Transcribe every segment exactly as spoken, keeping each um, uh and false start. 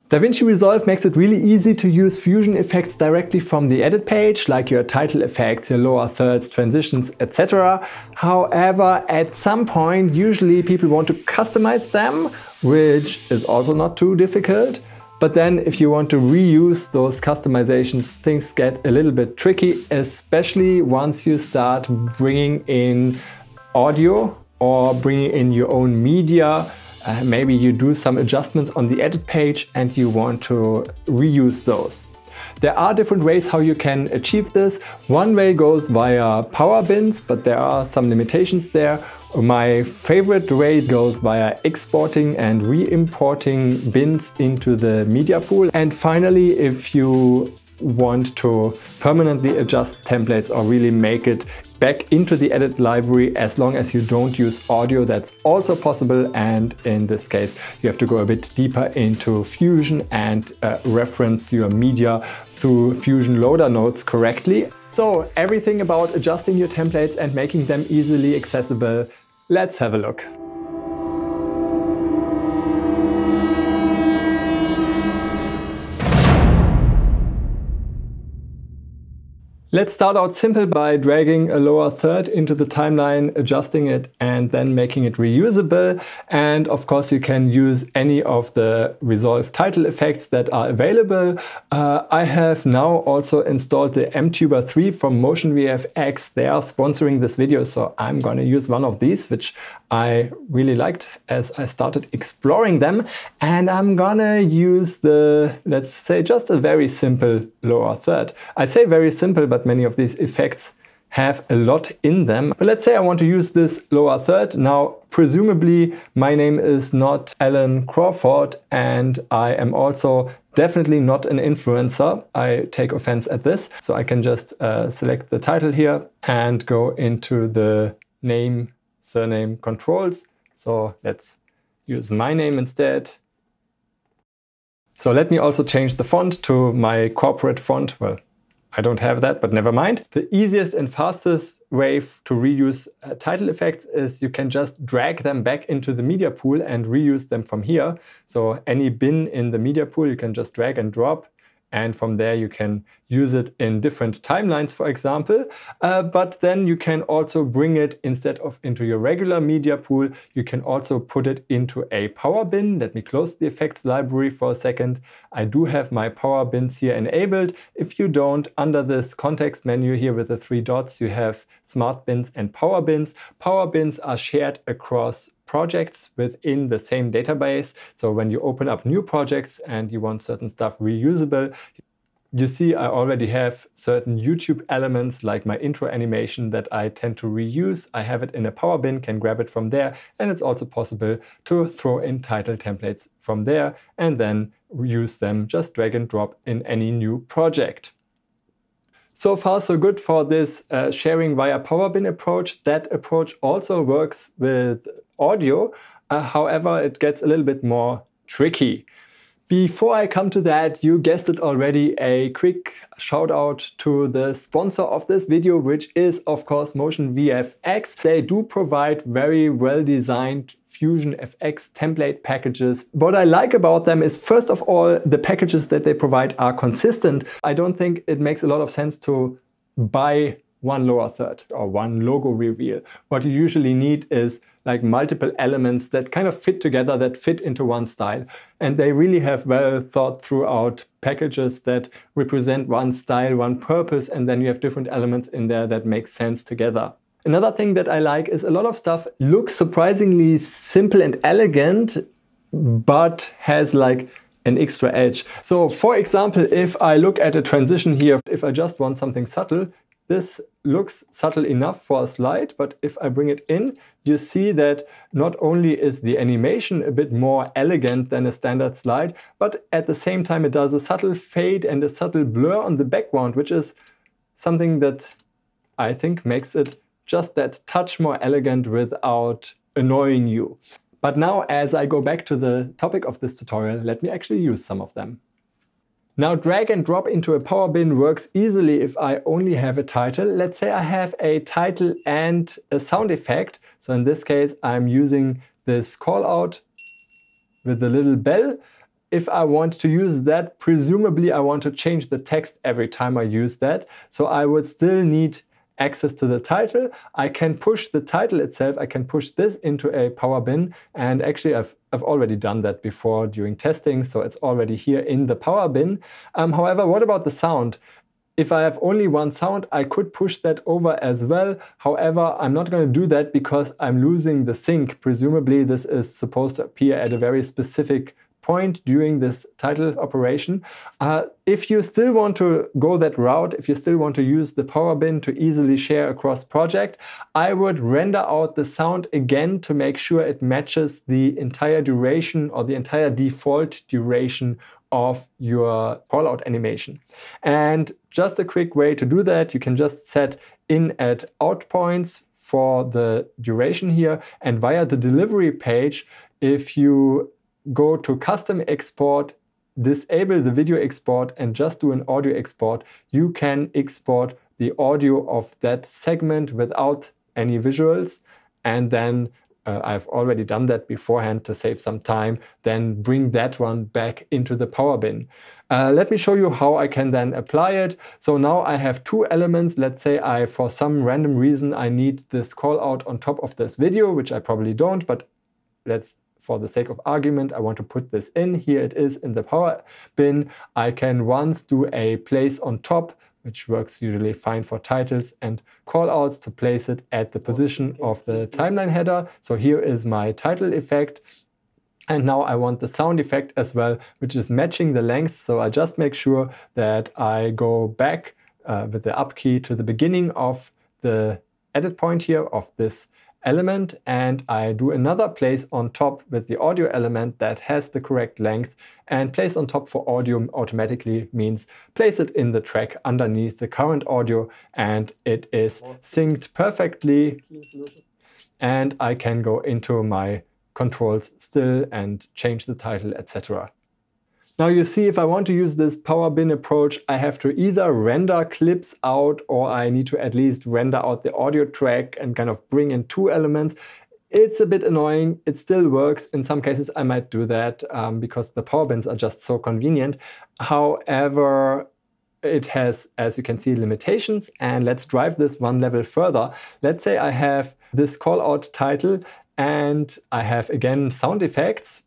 DaVinci Resolve makes it really easy to use Fusion effects directly from the edit page, like your title effects, your lower thirds, transitions, et cetera. However, at some point, usually people want to customize them, which is also not too difficult. But then if you want to reuse those customizations, things get a little bit tricky, especially once you start bringing in audio or bringing in your own media. Uh, maybe you do some adjustments on the edit page and you want to reuse those. There are different ways how you can achieve this. One way goes via power bins, but there are some limitations there. My favorite way goes via exporting and re-importing bins into the media pool. And finally, if you want to permanently adjust templates or really make it back into the edit library, as long as you don't use audio, that's also possible. And in this case, you have to go a bit deeper into Fusion and uh, reference your media through Fusion loader nodes correctly. So everything about adjusting your templates and making them easily accessible. Let's have a look. Let's start out simple by dragging a lower third into the timeline, adjusting it, and then making it reusable. And of course, you can use any of the Resolve title effects that are available. Uh, I have now also installed the M Tuber three from MOTIONVFX. They are sponsoring this video, so I'm going to use one of these, which I really liked as I started exploring them. And I'm gonna use the, let's say, just a very simple lower third. I say very simple, but many of these effects have a lot in them. But let's say I want to use this lower third. Now, presumably my name is not Alan Crawford, and I am also definitely not an influencer. I take offense at this. So I can just uh, select the title here and go into the name, surname controls. So let's use my name instead. So let me also change the font to my corporate font. Well, I don't have that, but never mind. The easiest and fastest way to reuse uh, title effects is you can just drag them back into the media pool and reuse them from here. So any bin in the media pool, you can just drag and drop. And from there you can use it in different timelines, for example. Uh, but then you can also bring it, instead of into your regular media pool, you can also put it into a power bin. Let me close the effects library for a second. I do have my power bins here enabled. If you don't, under this context menu here with the three dots, you have smart bins and power bins. Power bins are shared across projects within the same database. So when you open up new projects and you want certain stuff reusable, you see I already have certain YouTube elements like my intro animation that I tend to reuse. I have it in a power bin, can grab it from there, and it's also possible to throw in title templates from there and then reuse them, just drag and drop in any new project. So far, so good for this uh, sharing via power bin approach. That approach also works with audio. Uh, however, it gets a little bit more tricky. Before I come to that, you guessed it already, a quick shout out to the sponsor of this video, which is of course MOTIONVFX. They do provide very well designed Fusion F X template packages. What I like about them is, first of all, the packages that they provide are consistent. I don't think it makes a lot of sense to buy one lower third or one logo reveal. What you usually need is like multiple elements that kind of fit together, that fit into one style. And they really have well thought throughout packages that represent one style, one purpose, and then you have different elements in there that make sense together. Another thing that I like is a lot of stuff looks surprisingly simple and elegant, but has like an extra edge. So for example, if I look at a transition here, if I just want something subtle, this looks subtle enough for a slide, but if I bring it in, you see that not only is the animation a bit more elegant than a standard slide, but at the same time it does a subtle fade and a subtle blur on the background, which is something that I think makes it just that touch more elegant without annoying you. But now, as I go back to the topic of this tutorial, let me actually use some of them. Now, drag and drop into a power bin works easily if I only have a title. Let's say I have a title and a sound effect. So in this case, I'm using this call out with the little bell. if I want to use that, presumably I want to change the text every time I use that. So I would still need access to the title. I can push the title itself. I can push this into a power bin. And actually, I've, I've already done that before during testing. So it's already here in the power bin. Um, however, what about the sound? If I have only one sound, I could push that over as well. However, I'm not going to do that because I'm losing the sync. Presumably, this is supposed to appear at a very specific point during this title operation. Uh, if you still want to go that route, if you still want to use the power bin to easily share across project, I would render out the sound again to make sure it matches the entire duration or the entire default duration of your callout animation. And just a quick way to do that, you can just set in at out points for the duration here, and via the delivery page, if you go to custom export, disable the video export and just do an audio export, you can export the audio of that segment without any visuals. And then uh, I've already done that beforehand to save some time, then bring that one back into the power bin. Uh, let me show you how I can then apply it. So now I have two elements. Let's say I, for some random reason, I need this call out on top of this video, which I probably don't, but let's for the sake of argument, I want to put this in. Here it is in the power bin. I can once do a place on top, which works usually fine for titles and callouts, to place it at the position of the timeline header. So here is my title effect. And now I want the sound effect as well, which is matching the length. So I just make sure that I go back uh, with the up key to the beginning of the edit point here of this element, and I do another place on top with the audio element that has the correct length, and place on top for audio automatically means place it in the track underneath the current audio, and it is synced perfectly, and I can go into my controls still and change the title, et cetera. Now you see, if I want to use this power bin approach, I have to either render clips out, or I need to at least render out the audio track and kind of bring in two elements. It's a bit annoying. It still works. In some cases I might do that um, because the power bins are just so convenient. However, it has, as you can see, limitations, and let's drive this one level further. Let's say I have this call out title and I have again sound effects,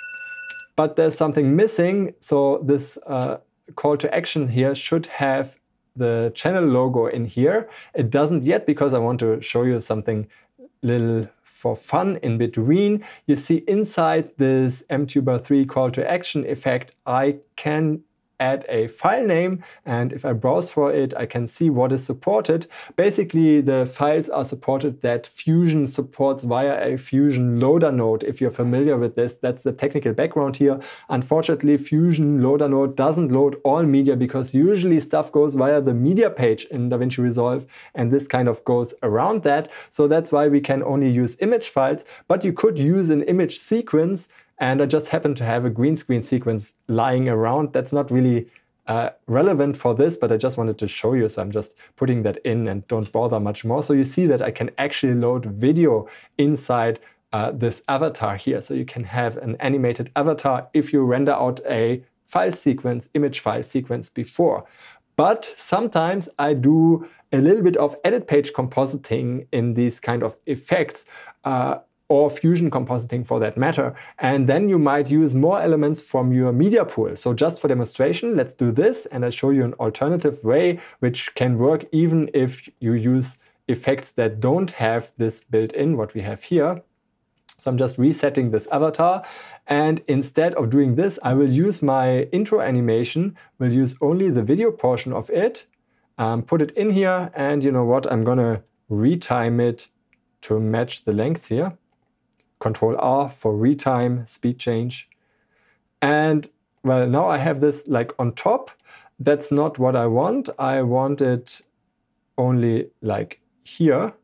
but there's something missing. So this uh, call to action here should have the channel logo in here. It doesn't yet because I want to show you something little for fun in between. You see inside this M tuber three call to action effect, I can add a file name, and if I browse for it, I can see what is supported. Basically, the files are supported that Fusion supports via a Fusion loader node. If you're familiar with this, that's the technical background here. Unfortunately, Fusion loader node doesn't load all media because usually stuff goes via the media page in DaVinci Resolve, and this kind of goes around that. So that's why we can only use image files, but you could use an image sequence. And I just happen to have a green screen sequence lying around. That's not really uh, relevant for this, but I just wanted to show you. So I'm just putting that in and don't bother much more. So you see that I can actually load video inside uh, this avatar here. So you can have an animated avatar if you render out a file sequence, image file sequence before. But sometimes I do a little bit of edit page compositing in these kind of effects. Uh, or Fusion compositing for that matter. And then you might use more elements from your media pool. So just for demonstration, let's do this, and I'll show you an alternative way which can work even if you use effects that don't have this built in, what we have here. So I'm just resetting this avatar, and instead of doing this, I will use my intro animation, will use only the video portion of it, um, put it in here, and you know what, I'm gonna retime it to match the length here. Control R for retime, speed change. And well, now I have this like on top. That's not what I want. I want it only like here,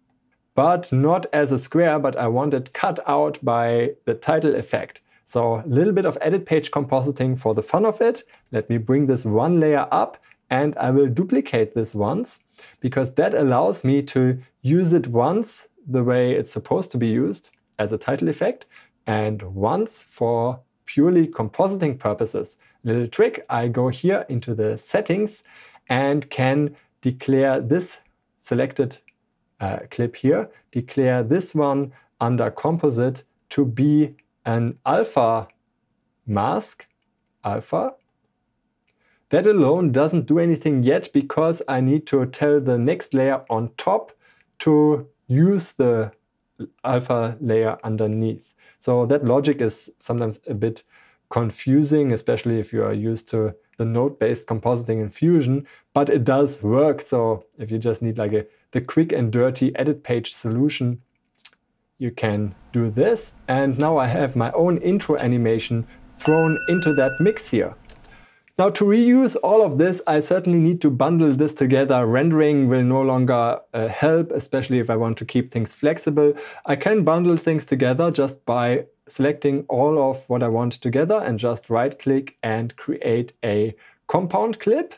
but not as a square, but I want it cut out by the title effect. So a little bit of edit page compositing for the fun of it. Let me bring this one layer up, and I will duplicate this once, because that allows me to use it once the way it's supposed to be used, as a title effect, and once for purely compositing purposes. Little trick, I go here into the settings and can declare this selected uh, clip here, declare this one under composite to be an alpha mask, alpha. That alone doesn't do anything yet because I need to tell the next layer on top to use the alpha layer underneath. So that logic is sometimes a bit confusing, especially if you are used to the node-based compositing in Fusion, but it does work. So if you just need like a the quick and dirty edit page solution, you can do this. And now I have my own intro animation thrown into that mix here. Now to reuse all of this, I certainly need to bundle this together. Rendering will no longer uh, help, especially if I want to keep things flexible. I can bundle things together just by selecting all of what I want together and just right click and create a compound clip.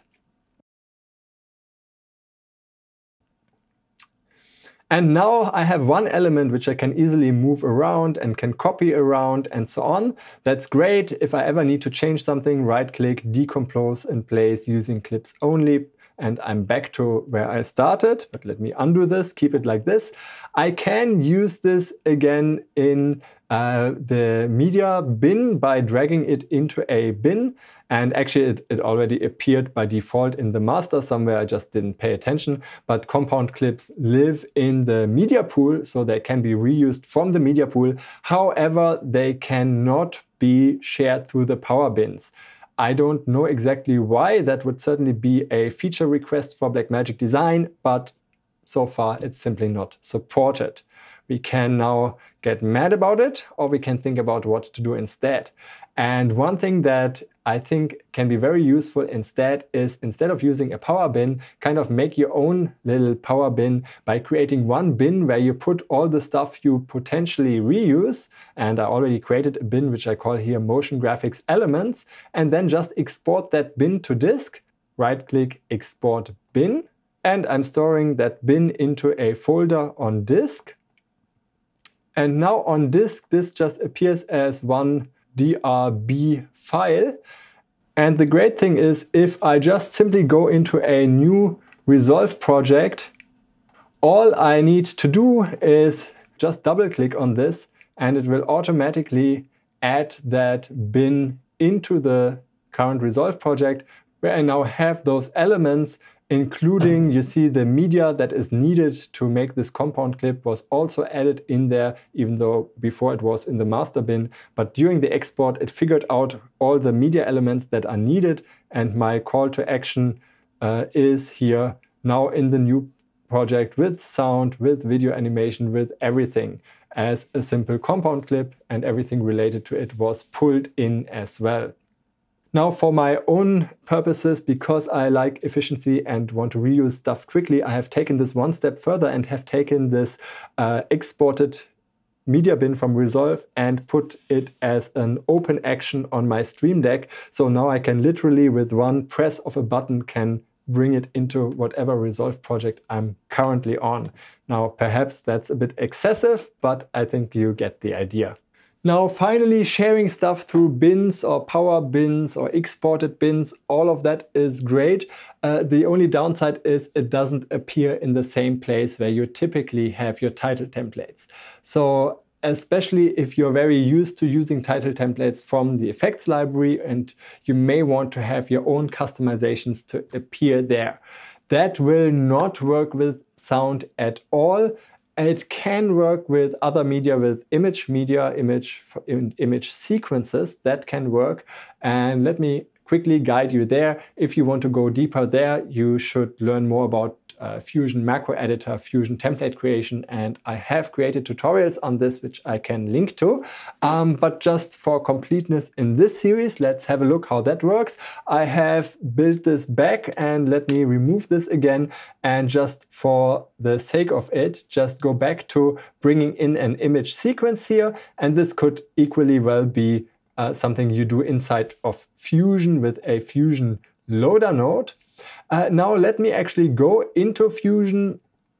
And now I have one element which I can easily move around and can copy around and so on. That's great. If I ever need to change something, right click, decompose in place using clips only. And I'm back to where I started, but let me undo this, keep it like this. I can use this again in uh, the media bin by dragging it into a bin. And actually it, it already appeared by default in the master somewhere, I just didn't pay attention. But compound clips live in the media pool, so they can be reused from the media pool. However, they cannot be shared through the power bins. I don't know exactly why. That would certainly be a feature request for Blackmagic Design, but so far it's simply not supported. We can now get mad about it, or we can think about what to do instead. And one thing that I think can be very useful instead is, instead of using a power bin, kind of make your own little power bin by creating one bin where you put all the stuff you potentially reuse. And I already created a bin which I call here Motion Graphics Elements, and then just export that bin to disk, right click, export bin. And I'm storing that bin into a folder on disk. And now on disk, this just appears as one D R B file. And the great thing is, if I just simply go into a new Resolve project, all I need to do is just double click on this and it will automatically add that bin into the current Resolve project, where I now have those elements, including, you see, the media that is needed to make this compound clip was also added in there, even though before it was in the master bin. But during the export, it figured out all the media elements that are needed, and my call to action uh, is here now in the new project with sound, with video animation, with everything as a simple compound clip, and everything related to it was pulled in as well. Now for my own purposes, because I like efficiency and want to reuse stuff quickly, I have taken this one step further and have taken this uh, exported media bin from Resolve and put it as an open action on my Stream Deck. So now I can literally, with one press of a button, can bring it into whatever Resolve project I'm currently on. Now perhaps that's a bit excessive, but I think you get the idea. Now finally, sharing stuff through bins or power bins or exported bins, all of that is great. Uh, the only downside is it doesn't appear in the same place where you typically have your title templates. So especially if you're very used to using title templates from the effects library and you may want to have your own customizations to appear there. That will not work with sound at all. It can work with other media, with image media, image, image sequences, that can work. And let me quickly guide you there. If you want to go deeper there, you should learn more about uh, Fusion Macro Editor, Fusion Template Creation, and I have created tutorials on this, which I can link to. Um, but just for completeness in this series, let's have a look how that works. I have built this back, and let me remove this again, and just for the sake of it, just go back to bringing in an image sequence here, and this could equally well be uh, something you do inside of Fusion with a Fusion loader node. Uh, now let me actually go into Fusion,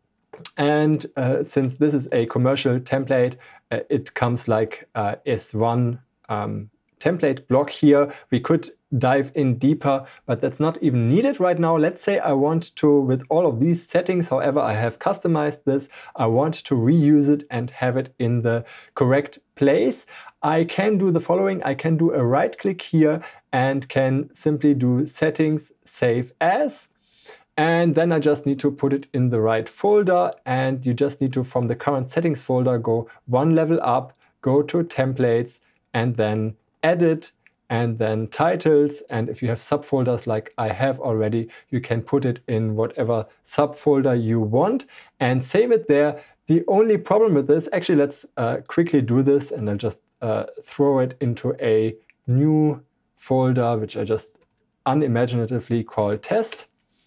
and uh, since this is a commercial template, uh, it comes like uh, S one um, template block here. We could dive in deeper, but that's not even needed right now. Let's say I want to, with all of these settings, however I have customized this, I want to reuse it and have it in the correct place. I can do the following. I can do a right click here and can simply do settings, save as. And then I just need to put it in the right folder, and you just need to, from the current settings folder, go one level up, go to templates, and then edit, and then titles. And if you have subfolders like I have already, you can put it in whatever subfolder you want and save it there. The only problem with this, actually let's uh, quickly do this, and I'll just uh, throw it into a new folder, which I just unimaginatively call test.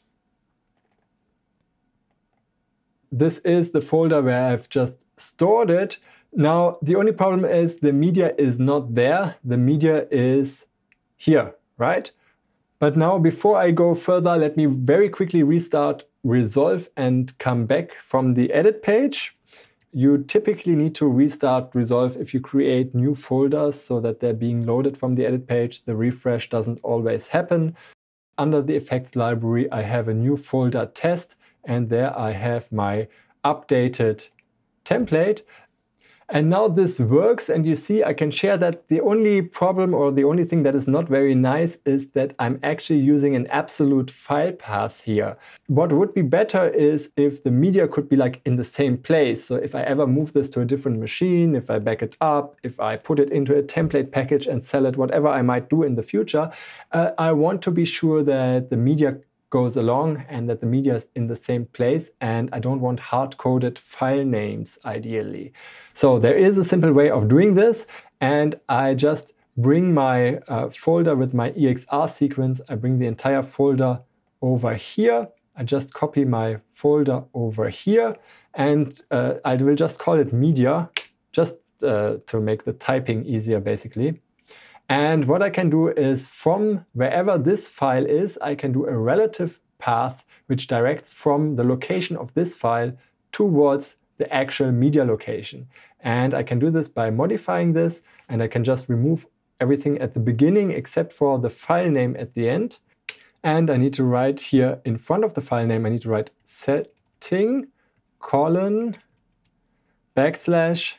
This is the folder where I've just stored it. Now, the only problem is the media is not there. The media is here, right? But now, before I go further, let me very quickly restart Resolve and come back from the edit page. You typically need to restart Resolve if you create new folders so that they're being loaded from the edit page. The refresh doesn't always happen. Under the effects library, I have a new folder test, and there I have my updated template. And now this works, and you see I can share that. The only problem, or the only thing that is not very nice, is that I'm actually using an absolute file path here. What would be better is if the media could be like in the same place. So if I ever move this to a different machine, if I back it up, if I put it into a template package and sell it, whatever I might do in the future, uh, I want to be sure that the media goes along and that the media is in the same place, and I don't want hard-coded file names ideally. So there is a simple way of doing this, and I just bring my uh, folder with my E X R sequence, I bring the entire folder over here, I just copy my folder over here, and uh, I will just call it media, just uh, to make the typing easier basically. And what I can do is, from wherever this file is, I can do a relative path which directs from the location of this file towards the actual media location. And I can do this by modifying this, and I can just remove everything at the beginning except for the file name at the end. And I need to write here in front of the file name, I need to write setting colon backslash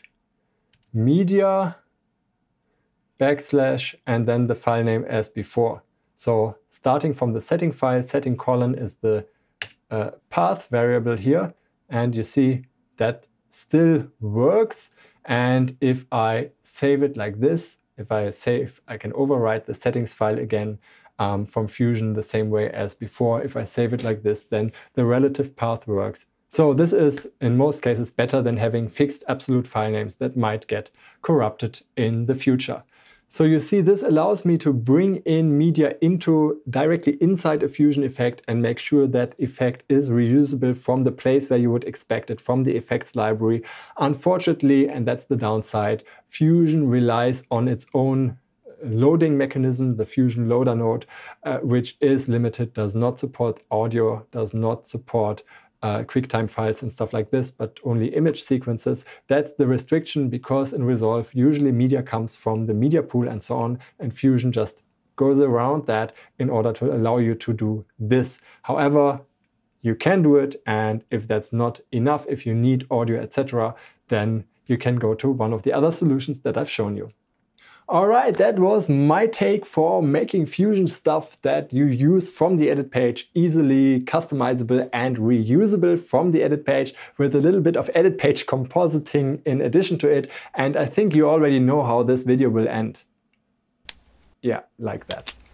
media backslash, and then the file name as before. So starting from the setting file, setting colon is the uh, path variable here, and you see that still works. And if I save it like this, if I save, I can overwrite the settings file again um, from Fusion the same way as before. If I save it like this, then the relative path works. So this is, in most cases, better than having fixed absolute file names that might get corrupted in the future. So you see, this allows me to bring in media into directly inside a Fusion effect and make sure that effect is reusable from the place where you would expect it, from the effects library. Unfortunately, and that's the downside, Fusion relies on its own loading mechanism, the Fusion loader node, uh, which is limited, does not support audio, does not support Uh, QuickTime files and stuff like this, but only image sequences. That's the restriction, because in Resolve usually media comes from the media pool and so on, and Fusion just goes around that in order to allow you to do this. However, you can do it, and if that's not enough, if you need audio, et cetera, then you can go to one of the other solutions that I've shown you. All right, that was my take for making Fusion stuff that you use from the edit page, easily customizable and reusable from the edit page, with a little bit of edit page compositing in addition to it. And I think you already know how this video will end. Yeah, like that.